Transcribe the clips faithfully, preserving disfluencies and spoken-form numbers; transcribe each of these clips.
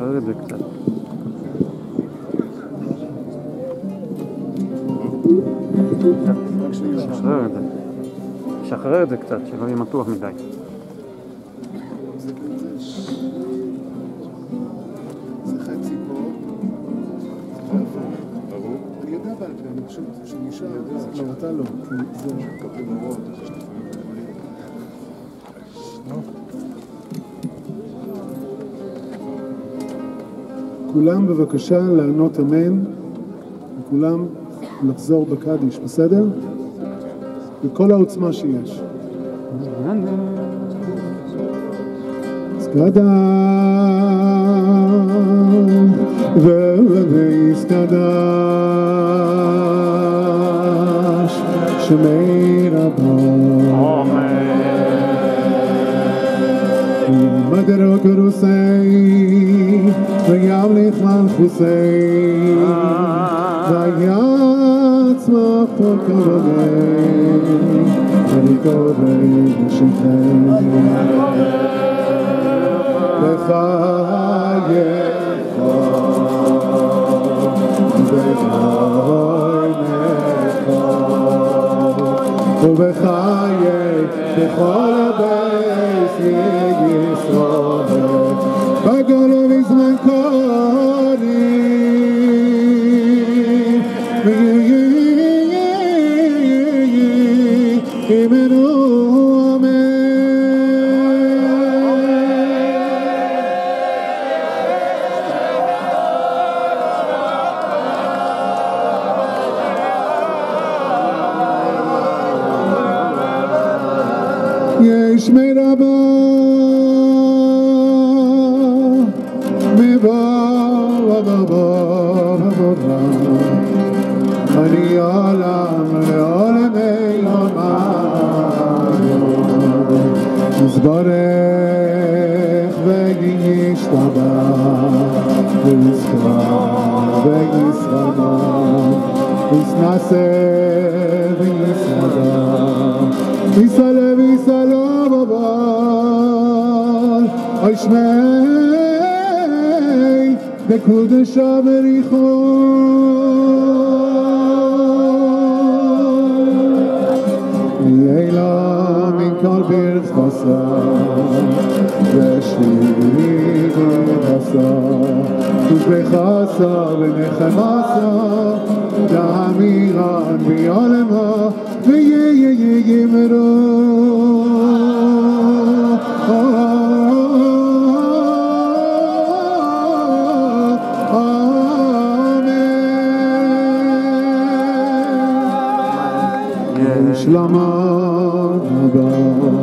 שחרר את זה קצת. שחרר את זה. שחרר את זה קצת, שלא יהיה מתוח מדי. זה חצי פה. אני יודע בעל פה, אני חושב שנשאר, לא, אתה לא. זה מקבל מורות, יש לפעמים כולם בבקשה לענות אמן, וכולם לחזור בקדיש, בסדר? בכל העוצמה שיש. סקדה ויסקדש שמי רבו מדרו קרוסי וימליך מלכוסי ויצמח תור כבודי ולקורי לשמכם בחייך ובחייך ובחייך בכל הבית ישראל בגלו בזמן קודם ויאמרו אמן. יש מרבה אני עולם לעולמי עולם יזברך וישתבח ויזכר וישרדה ויסנסה ויסרדה ויסלה ויסלה בבל אוי שמי בקודשה בריחו יאלה מן כל ברץ בשר ושלילי בבשר ובחסר ונחמסר לאמירן ביולמה ויאמרו שלמה נבא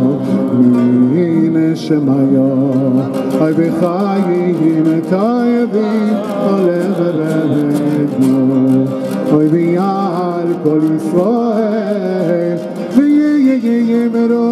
מנשמיה אי בחיים תאבים הלב ורדנו אוי ביעל כל ישראל ויאמרו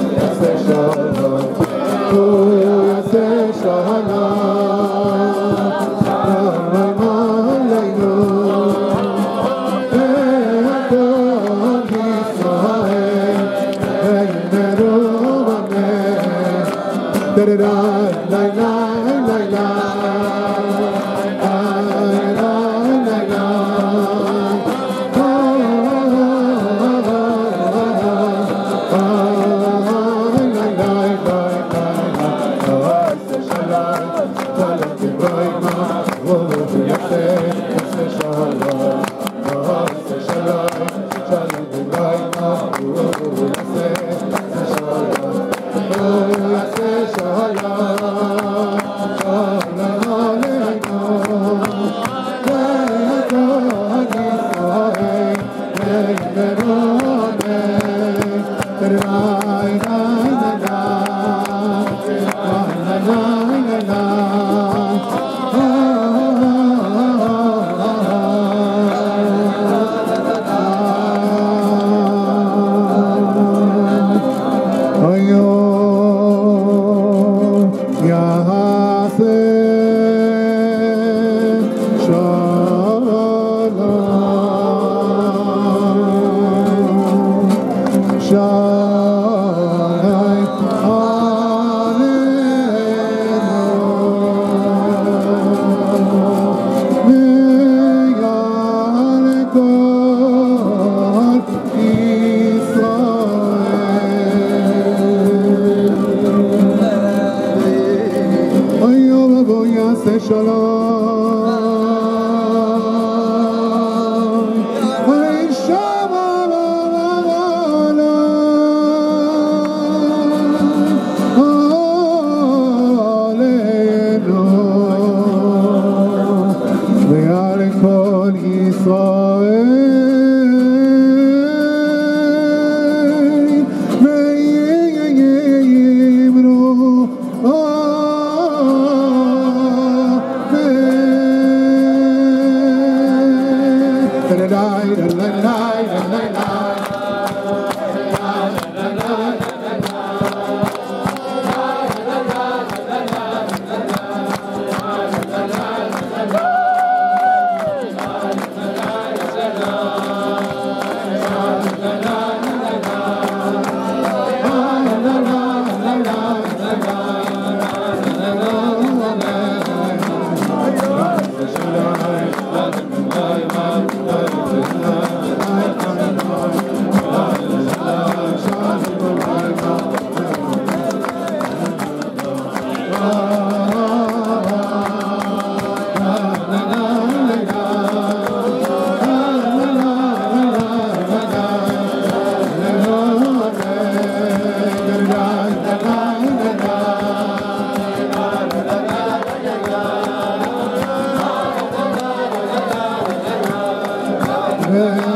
Oh, Yeah.